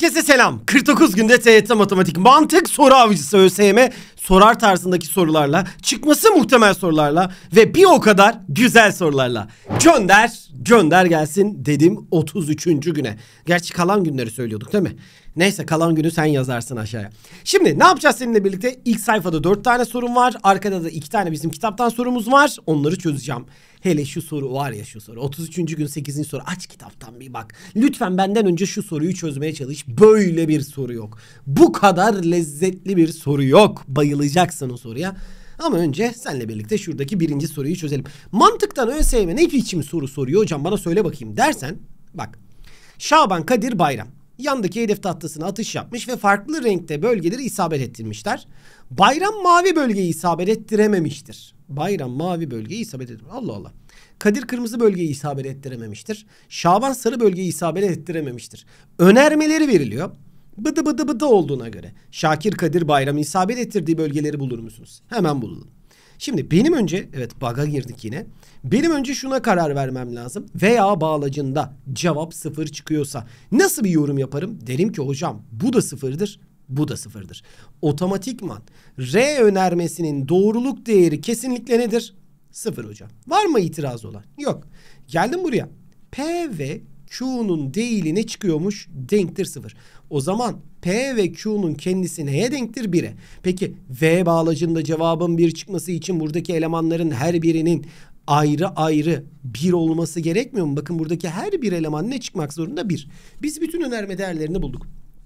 Herkese selam. 49 günde TYT Matematik Mantık Soru Avcısı ÖSYM sorar tarzındaki sorularla, çıkması muhtemel sorularla ve bir o kadar güzel sorularla. Gönder gelsin dedim 33. güne. Gerçi kalan günleri söylüyorduk değil mi? Neyse kalan günü sen yazarsın aşağıya. Şimdi ne yapacağız seninle birlikte? İlk sayfada 4 tane sorum var. Arkada da 2 tane bizim kitaptan sorumuz var. Onları çözeceğim. Hele şu soru var ya, şu soru. 33. gün 8. soru. Aç kitaptan bir bak. Lütfen benden önce şu soruyu çözmeye çalış. Böyle bir soru yok. Bu kadar lezzetli bir soru yok. Bayılacaksın o soruya. Ama önce seninle birlikte şuradaki birinci soruyu çözelim. Mantıktan ÖSYM ne biçim soru soruyor hocam, bana söyle bakayım dersen. Bak. Şaban, Kadir, Bayram. Yandaki hedef tahtasına atış yapmış ve farklı renkte bölgeleri isabet ettirmişler. Bayram mavi bölgeyi isabet ettirememiştir. Bayram mavi bölgeyi isabet ettirememiştir. Allah Allah. Kadir kırmızı bölgeyi isabet ettirememiştir. Şaban sarı bölgeyi isabet ettirememiştir. Önermeleri veriliyor. Bıdı bıdı bıdı olduğuna göre Şakir, Kadir, Bayram'ı isabet ettirdiği bölgeleri bulur musunuz? Hemen bulalım. Şimdi benim önce, evet bug'a girdik yine. Benim önce şuna karar vermem lazım. Veya bağlacında cevap 0 çıkıyorsa nasıl bir yorum yaparım? Derim ki hocam bu da 0'dır, bu da 0'dır. Otomatikman R önermesinin doğruluk değeri kesinlikle nedir? 0 hocam. Var mı itiraz olan? Yok. Geldim buraya. P ve Q'nun değili ne çıkıyormuş? Denktir 0. O zaman P ve Q'nun kendisi neye denktir? 1'e. Peki V bağlacında cevabın 1 çıkması için buradaki elemanların her birinin ayrı ayrı 1 olması gerekmiyor mu? Bakın buradaki her bir eleman ne çıkmak zorunda? 1. Biz bütün önerme değerlerini bulduk.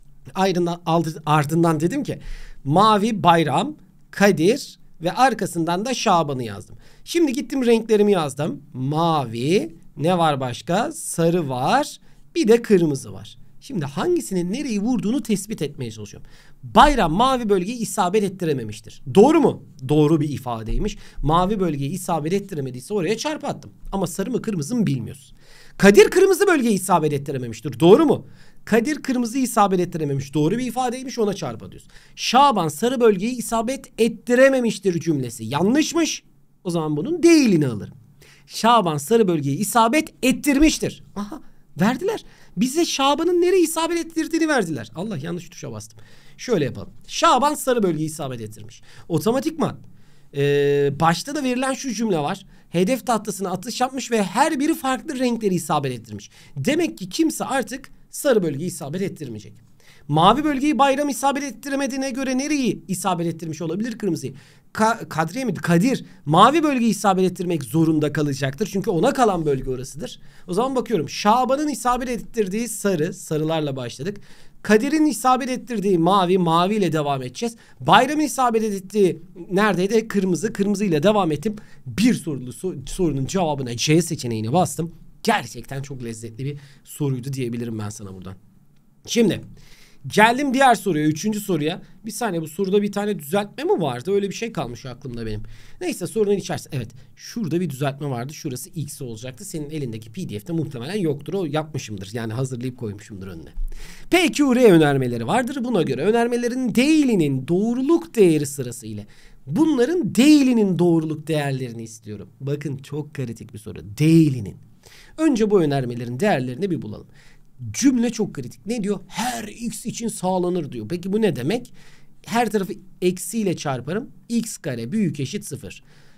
Ardından dedim ki mavi Bayram, Kadir ve arkasından da Şaban'ı yazdım. Şimdi gittim renklerimi yazdım. Mavi, ne var başka? Sarı var, bir de kırmızı var. Şimdi hangisinin nereyi vurduğunu tespit etmeye çalışıyorum. Bayram mavi bölgeyi isabet ettirememiştir. Doğru mu? Doğru bir ifadeymiş. Mavi bölgeyi isabet ettiremediyse oraya çarpı attım. Ama sarı mı kırmızı mı bilmiyoruz. Kadir kırmızı bölgeyi isabet ettirememiştir. Doğru mu? Kadir kırmızıyı isabet ettirememiş. Doğru bir ifadeymiş, ona çarpı atıyoruz. Şaban sarı bölgeyi isabet ettirememiştir cümlesi. Yanlışmış. O zaman bunun değilini alırım. Şaban sarı bölgeyi isabet ettirmiştir. Aha, verdiler. Bize Şaban'ın nereyi isabet ettirdiğini verdiler. Allah, yanlış tuşa bastım. Şöyle yapalım. Şaban sarı bölgeyi isabet ettirmiş. Otomatikman başta da verilen şu cümle var. Hedef tahtasına atış yapmış ve her biri farklı renkleri isabet ettirmiş. Demek ki kimse artık sarı bölgeyi isabet ettirmeyecek. Mavi bölgeyi Bayram isabet ettiremediğine göre nereyi isabet ettirmiş olabilir? Kırmızıyı. Kadriye miydi? Kadir mavi bölgeyi isabet ettirmek zorunda kalacaktır. Çünkü ona kalan bölge orasıdır. O zaman bakıyorum. Şaban'ın isabet ettirdiği sarı. Sarılarla başladık. Kadir'in isabet ettirdiği mavi. Mavi ile devam edeceğiz. Bayram'ın isabet ettiği neredeydi? Kırmızı. Kırmızı ile devam ettim. Bir sorunun cevabına C seçeneğini bastım. Gerçekten çok lezzetli bir soruydu diyebilirim ben sana buradan. Şimdi geldim diğer soruya, 3. soruya. Bir saniye, bu soruda bir tane düzeltme mi vardı? Öyle bir şey kalmış aklımda benim. Neyse, sorunun içerisinde. Evet, şurada bir düzeltme vardı. Şurası X olacaktı. Senin elindeki PDF'de muhtemelen yoktur. O yapmışımdır. Yani hazırlayıp koymuşumdur önüne. PQR önermeleri vardır. Buna göre önermelerin değilinin doğruluk değeri sırasıyla. Bunların değilinin doğruluk değerlerini istiyorum. Bakın çok kritik bir soru. Değilinin. Önce bu önermelerin değerlerini bir bulalım. Cümle çok kritik. Ne diyor? Her x için sağlanır diyor. Peki bu ne demek? Her tarafı eksiyle çarparım. X kare büyük eşit 0.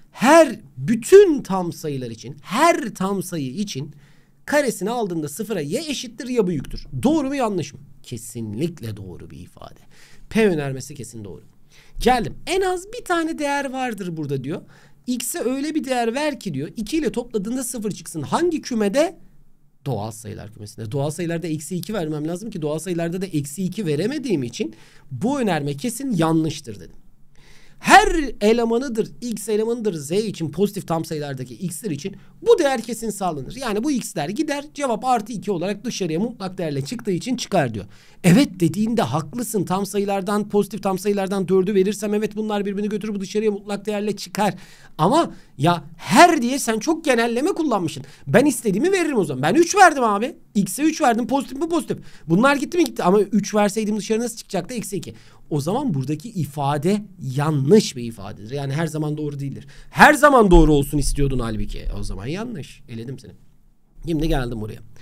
Bütün tam sayılar için, her tam sayı için karesini aldığında 0'a ya eşittir ya büyüktür. Doğru mu yanlış mı? Kesinlikle doğru bir ifade. P önermesi kesin doğru. Geldim. En az bir tane değer vardır burada diyor. X'e öyle bir değer ver ki diyor. 2 ile topladığında 0 çıksın. Hangi kümede? Doğal sayılar kümesinde. Doğal sayılarda eksi 2 vermem lazım ki doğal sayılarda da eksi 2 veremediğim için bu önerme kesin yanlıştır dedim. Her elemanıdır, x elemanıdır z için, pozitif tam sayılardaki x'ler için bu değer kesin sağlanır. Yani bu x'ler gider, cevap artı 2 olarak dışarıya mutlak değerle çıktığı için çıkar diyor. Evet dediğinde haklısın. Tam sayılardan, pozitif tam sayılardan 4'ü verirsem evet bunlar birbirini götürür, bu dışarıya mutlak değerle çıkar. Ama ya her diye sen çok genelleme kullanmışsın. Ben istediğimi veririm o zaman. Ben 3 verdim abi. X'e 3 verdim. Pozitif mi pozitif. Bunlar gitti mi gitti. Ama 3 verseydim dışarı nasıl çıkacaktı? Eksi 2. O zaman buradaki ifade yanlış bir ifadedir. Yani her zaman doğru değildir. Her zaman doğru olsun istiyordun halbuki. O zaman yanlış. Eledim seni. Şimdi geldim buraya.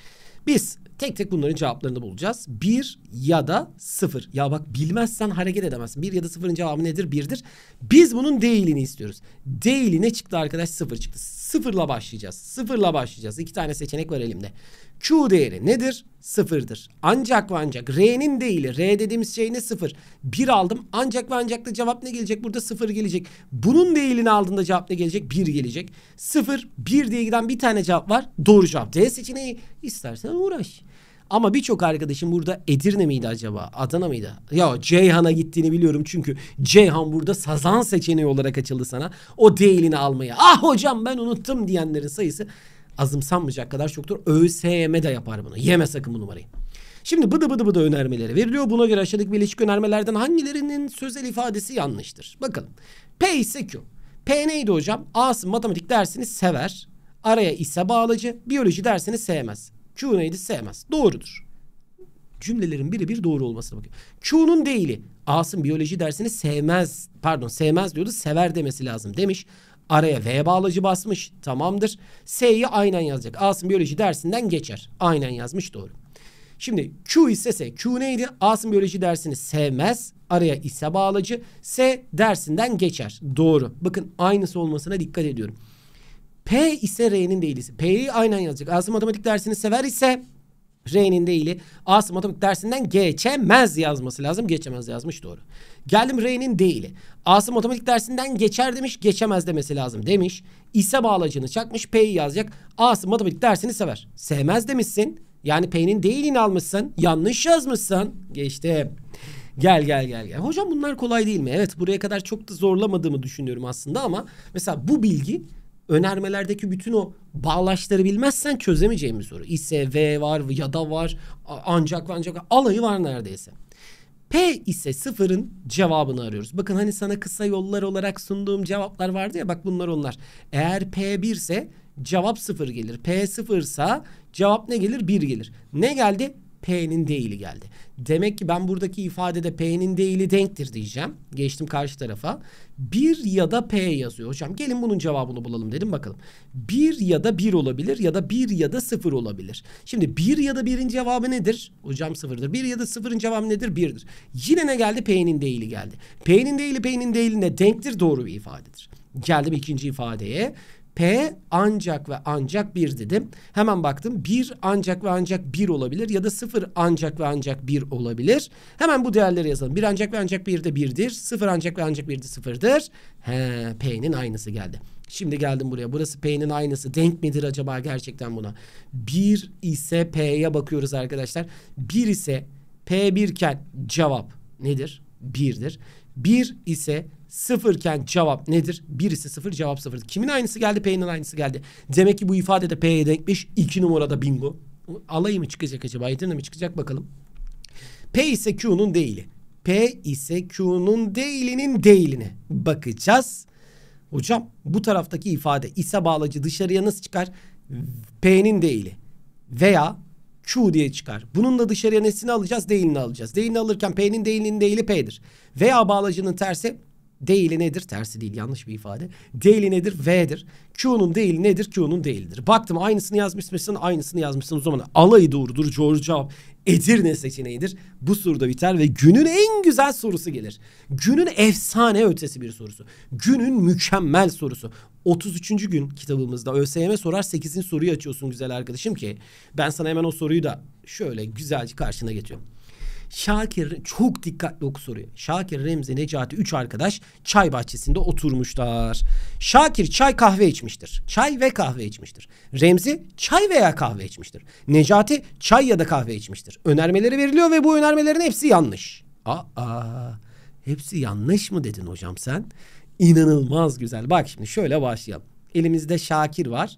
Biz tek tek bunların cevaplarını bulacağız. 1 ya da 0. Ya bak bilmezsen hareket edemezsin. 1 ya da 0'ın cevabı nedir? 1'dir. Biz bunun değilini istiyoruz. Değili ne çıktı arkadaş? 0 çıktı. 0'la başlayacağız. 0'la başlayacağız. 2 tane seçenek var elimde. Q değeri nedir? 0'dır. Ancak ve ancak R'nin değili. R dediğimiz şey ne? 0. 1 aldım. Ancak ve ancak da cevap ne gelecek? Burada 0 gelecek. Bunun değilini aldığında cevap ne gelecek? 1 gelecek. 0, 1 diye giden bir tane cevap var. Doğru cevap. D seçeneği. İstersen uğraş. Ama birçok arkadaşım burada Edirne miydi acaba? Adana mıydı? Ya Ceyhan'a gittiğini biliyorum çünkü Ceyhan burada sazan seçeneği olarak açıldı sana. O değilini almaya. Ah hocam ben unuttum diyenlerin sayısı azımsanmayacak kadar çoktur. ÖSYM de yapar bunu. Yeme sakın bu numarayı. Şimdi bıdı önermeleri veriliyor. Buna göre aşağıdaki bileşik önermelerden hangilerinin sözel ifadesi yanlıştır? Bakalım. P ise Q. P neydi hocam? A'sı matematik dersini sever. Araya ise bağlacı. Biyoloji dersini sevmez. Q neydi? Sevmez. Doğrudur. Cümlelerin birebir doğru olmasına bakıyor. Q'nun değili. A'sın biyoloji dersini sevmez. Pardon sevmez diyordu. Sever demesi lazım demiş. Araya V bağlacı basmış. Tamamdır. S'yi aynen yazacak. A'sın biyoloji dersinden geçer. Aynen yazmış. Doğru. Şimdi Q ise S. Q neydi? A'sın biyoloji dersini sevmez. Araya ise bağlacı. S dersinden geçer. Doğru. Bakın aynısı olmasına dikkat ediyorum. P ise R'nin değilisi. P'yi aynen yazacak. A'sın matematik dersini sever ise R'nin değili. A'sın matematik dersinden geçemez yazması lazım. Geçemez yazmış. Doğru. Geldim R'nin değili. A'sın matematik dersinden geçer demiş. Geçemez demesi lazım demiş. İse bağlacını çakmış. P'yi yazacak. A'sın matematik dersini sever. Sevmez demişsin. Yani P'nin değilini almışsın. Yanlış yazmışsın. Geçti. Gel. Hocam bunlar kolay değil mi? Evet buraya kadar çok da zorlamadığımı düşünüyorum aslında ama mesela bu bilgi önermelerdeki bütün o bağlaçları bilmezsen çözemeyeceğim bir soru. İse, V var ya da var. Ancak ve ancak alayı var neredeyse. P ise 0'ın cevabını arıyoruz. Bakın hani sana kısa yollar olarak sunduğum cevaplar vardı ya bak bunlar onlar. Eğer P 1 ise cevap 0 gelir. P 0 ise cevap ne gelir? 1 gelir. Ne geldi? P'nin değili geldi. Demek ki ben buradaki ifadede P'nin değili denktir diyeceğim. Geçtim karşı tarafa. 1 ya da P yazıyor. Hocam gelin bunun cevabını bulalım dedim bakalım. 1 ya da 1 olabilir ya da 1 ya da 0 olabilir. Şimdi 1 ya da 1'in cevabı nedir? Hocam 0'dır. 1 ya da 0'ın cevabı nedir? 1'dir. Yine ne geldi? P'nin değili geldi. P'nin değiline denktir doğru bir ifadedir. Geldim ikinci ifadeye. P ancak ve ancak 1 dedim. Hemen baktım. 1 ancak ve ancak 1 olabilir ya da 0 ancak ve ancak 1 olabilir. Hemen bu değerleri yazalım. 1 ancak ve ancak 1 de 1'dir. 0 ancak ve ancak 1 de 0'dır. P'nin aynısı geldi. Şimdi geldim buraya. Burası P'nin aynısı. Denk midir acaba gerçekten buna? 1 ise P'ye bakıyoruz arkadaşlar. 1 ise P1 iken cevap nedir? 1'dir. 1 ise 0 iken cevap nedir? 1 ise 0 cevap 0'dır. Kimin aynısı geldi? P'nin aynısı geldi. Demek ki bu ifade de P'ye denkmiş. 2 numarada bingo. Alayı mı çıkacak acaba? Edirne mi çıkacak bakalım. P ise Q'nun değili. P ise Q'nun değilinin değiline bakacağız. Hocam bu taraftaki ifade ise bağlacı dışarıya nasıl çıkar? P'nin değili veya Q diye çıkar. Bunun da dışarıya nesini alacağız? Değilini alacağız. Değilini alırken P'nin değilinin değili P'dir. Veya bağlacının tersi değili nedir? Tersi değil yanlış bir ifade. Değili nedir? V'dir. Q'nun değili nedir? Q'nun değilidir. Baktım aynısını yazmışsın, aynısını yazmışsın. O zaman alayı doğrudur. Doğru cevap Edirne seçeneğidir. Bu soruda biter ve günün en güzel sorusu gelir. Günün efsane ötesi bir sorusu. Günün mükemmel sorusu. 33. gün kitabımızda ÖSYM sorar 8. soruyu açıyorsun güzel arkadaşım ki ben sana hemen o soruyu da şöyle güzelce karşına getiriyorum. Şakir çok dikkatli oku soruyu. Şakir, Remzi, Necati 3 arkadaş çay bahçesinde oturmuşlar. Şakir çay kahve içmiştir. Çay ve kahve içmiştir. Remzi çay veya kahve içmiştir. Necati çay ya da kahve içmiştir. Önermeleri veriliyor ve bu önermelerin hepsi yanlış. Hepsi yanlış mı dedin hocam sen? İnanılmaz güzel. Bak şimdi şöyle başlayalım. Elimizde Şakir var.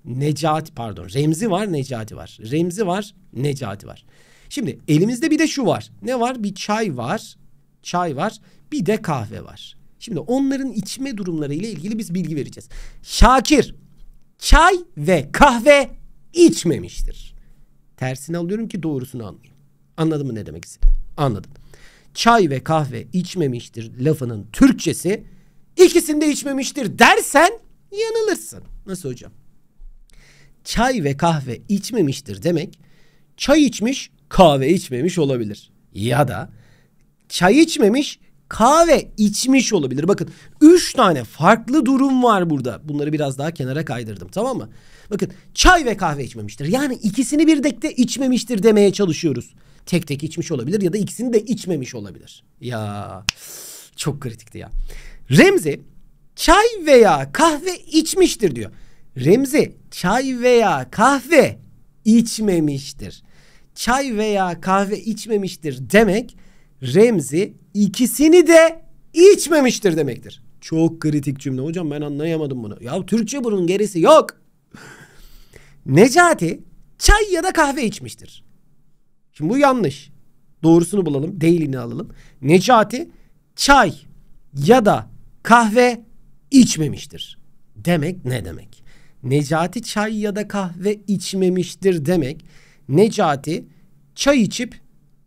Remzi var, Necati var. Remzi var, Necati var. Şimdi elimizde bir de şu var. Ne var? Bir çay var. Çay var. Bir de kahve var. Şimdi onların içme durumları ile ilgili biz bilgi vereceğiz. Şakir çay ve kahve içmemiştir. Tersini alıyorum ki doğrusunu anlayayım. Anladın mı ne demek istediğimi? Anladım. Çay ve kahve içmemiştir lafının Türkçesi ikisini de içmemiştir dersen yanılırsın. Nasıl hocam? Çay ve kahve içmemiştir demek çay içmiş, kahve içmemiş olabilir. Ya da çay içmemiş, kahve içmiş olabilir. Bakın 3 tane farklı durum var burada. Bunları biraz daha kenara kaydırdım, tamam mı? Bakın çay ve kahve içmemiştir. Yani ikisini birlikte içmemiştir demeye çalışıyoruz. Tek tek içmiş olabilir ya da ikisini de içmemiş olabilir. Ya çok kritikti ya. Remzi çay veya kahve içmiştir diyor. Remzi çay veya kahve içmemiştir. Çay veya kahve içmemiştir demek Remzi ikisini de içmemiştir demektir. Çok kritik cümle hocam, ben anlayamadım bunu. Ya Türkçe bunun gerisi yok. Necati çay ya da kahve içmiştir. Şimdi bu yanlış. Doğrusunu bulalım. Değilini alalım. Necati çay ya da kahve içmemiştir. Demek ne demek? Necati çay ya da kahve içmemiştir demek. Necati çay içip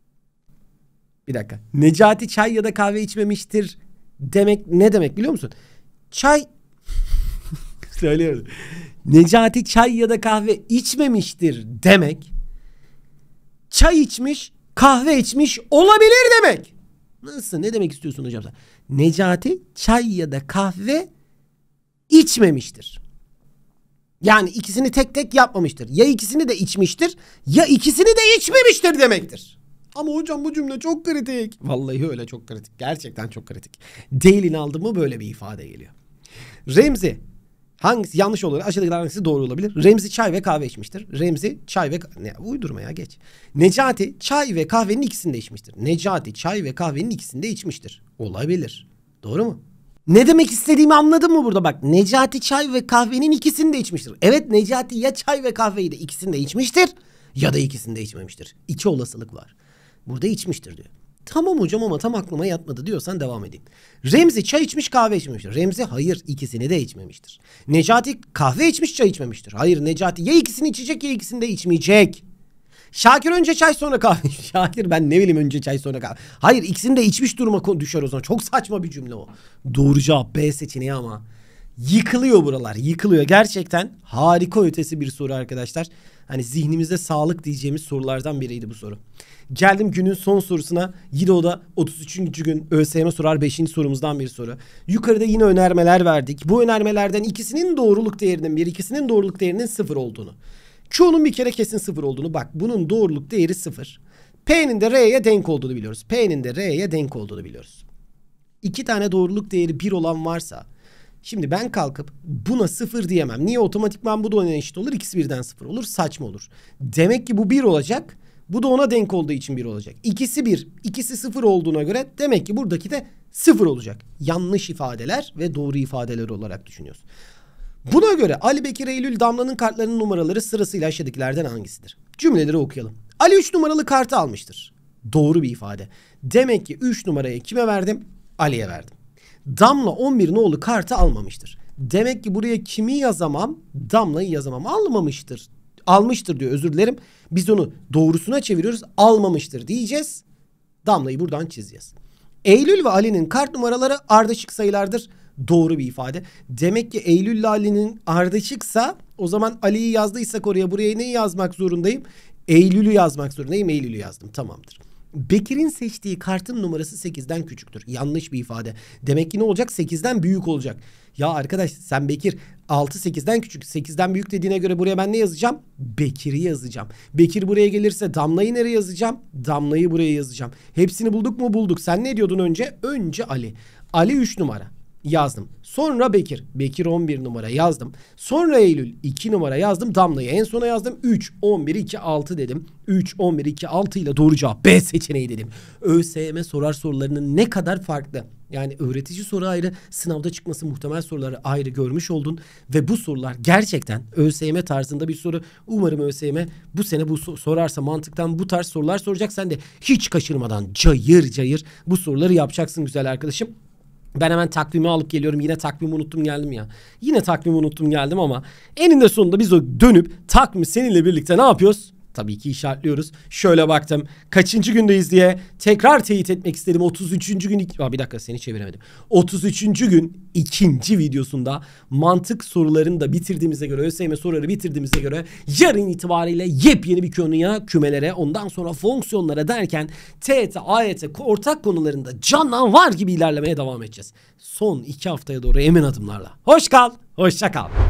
Necati çay ya da kahve içmemiştir demek ne demek biliyor musun? Çay söylüyorum. Necati çay ya da kahve içmemiştir demek. Çay içmiş, kahve içmiş olabilir demek. Nasıl? Ne demek istiyorsun hocam sen? Necati çay ya da kahve içmemiştir. Yani ikisini tek tek yapmamıştır. Ya ikisini de içmiştir ya ikisini de içmemiştir demektir. Ama hocam bu cümle çok kritik. Vallahi öyle, çok kritik. Gerçekten çok kritik. Değilini aldım mı böyle bir ifade geliyor. Remzi hangisi yanlış olur? Aşağıdakiler hangisi doğru olabilir? Remzi çay ve kahve içmiştir. Remzi çay ve... Ne, uydurma ya, geç. Necati çay ve kahvenin ikisini de içmiştir. Necati çay ve kahvenin ikisini de içmiştir. Olabilir. Doğru mu? Ne demek istediğimi anladın mı burada? Bak, Necati çay ve kahvenin ikisini de içmiştir. Evet, Necati ya çay ve kahveyi de ikisini de içmiştir ya da ikisini de içmemiştir. İki olasılık var. Burada içmiştir diyor. Tamam hocam ama tam aklıma yatmadı diyorsan devam edeyim. Remzi çay içmiş, kahve içmemiştir. Remzi hayır, ikisini de içmemiştir. Necati kahve içmiş, çay içmemiştir. Hayır, Necati ya ikisini içecek ya ikisini de içmeyecek. Şakir önce çay sonra kahve. Şakir ben ne bileyim önce çay sonra kahve. Hayır, ikisini de içmiş duruma düşer o zaman. Çok saçma bir cümle o. Doğru cevap B seçeneği ama. Yıkılıyor buralar, yıkılıyor. Gerçekten harika ötesi bir soru arkadaşlar. Hani zihnimizde sağlık diyeceğimiz sorulardan biriydi bu soru. Geldim günün son sorusuna. Yine o da 33. gün ÖSYM sorar 5. sorumuzdan bir soru. Yukarıda yine önermeler verdik. Bu önermelerden ikisinin doğruluk değerinin ikisinin doğruluk değerinin 0 olduğunu. Q'nun bir kere kesin 0 olduğunu. Bak, bunun doğruluk değeri 0. P'nin de R'ye denk olduğunu biliyoruz. P'nin de R'ye denk olduğunu biliyoruz. 2 tane doğruluk değeri 1 olan varsa, şimdi ben kalkıp buna 0 diyemem. Niye? Otomatikman bu da ona eşit olur. İkisi birden 0 olur. Saçma olur. Demek ki bu 1 olacak. Bu da ona denk olduğu için 1 olacak. İkisi 1, ikisi 0 olduğuna göre demek ki buradaki de 0 olacak. Yanlış ifadeler ve doğru ifadeler olarak düşünüyoruz. Buna göre Ali, Bekir, Eylül, Damla'nın kartlarının numaraları sırasıyla aşağıdakilerden hangisidir? Cümleleri okuyalım. Ali 3 numaralı kartı almıştır. Doğru bir ifade. Demek ki 3 numarayı kime verdim? Ali'ye verdim. Damla 11 nolu kartı almamıştır. Demek ki buraya kimi yazamam? Damla'yı yazamam. Almamıştır. Almıştır diyor, özür dilerim. Biz onu doğrusuna çeviriyoruz. Almamıştır diyeceğiz. Damla'yı buradan çizeceğiz. Eylül ve Ali'nin kart numaraları ardışık sayılardır. Doğru bir ifade. Demek ki Eylül ile Ali'nin ardışıksa o zaman Ali'yi yazdıysak oraya, buraya neyi yazmak zorundayım? Eylül'ü yazmak zorundayım. Eylül'ü yazdım. Tamamdır. Bekir'in seçtiği kartın numarası 8'den küçüktür. Yanlış bir ifade. Demek ki ne olacak? 8'den büyük olacak. Ya arkadaş, sen Bekir 6 8'den küçük, 8'den büyük dediğine göre buraya ben ne yazacağım? Bekir'i yazacağım. Bekir buraya gelirse Damla'yı nereye yazacağım? Damla'yı buraya yazacağım. Hepsini bulduk mu? Bulduk. Sen ne diyordun önce? Önce Ali. Ali 3 numara. Yazdım. Sonra Bekir. Bekir 11 numara yazdım. Sonra Eylül 2 numara yazdım. Damla'yı en sona yazdım. 3, 11, 2, 6 dedim. 3, 11, 2, 6 ile doğru cevap B seçeneği dedim. ÖSYM sorar sorularının ne kadar farklı. Yani öğretici soru ayrı, sınavda çıkması muhtemel soruları ayrı görmüş oldun. Ve bu sorular gerçekten ÖSYM tarzında bir soru. Umarım ÖSYM bu sene bu sorarsa mantıktan bu tarz sorular soracak. Sen de hiç kaçırmadan cayır cayır bu soruları yapacaksın güzel arkadaşım. Ben hemen takvimi alıp geliyorum. Yine takvimi unuttum geldim ya. Yine takvimi unuttum geldim ama eninde sonunda biz o dönüp takvimi seninle birlikte ne yapıyoruz? Tabii ki işaretliyoruz. Şöyle baktım. Kaçıncı gündeyiz diye tekrar teyit etmek istedim. 33. gün... bir dakika, seni çeviremedim. 33. gün ikinci videosunda mantık sorularını da bitirdiğimize göre, ÖSYM soruları bitirdiğimize göre yarın itibariyle yepyeni bir konuya, kümelere, ondan sonra fonksiyonlara derken TYT, AYT ortak konularında canavar gibi ilerlemeye devam edeceğiz. Son 2 haftaya doğru emin adımlarla. Hoş kal, hoşça kal.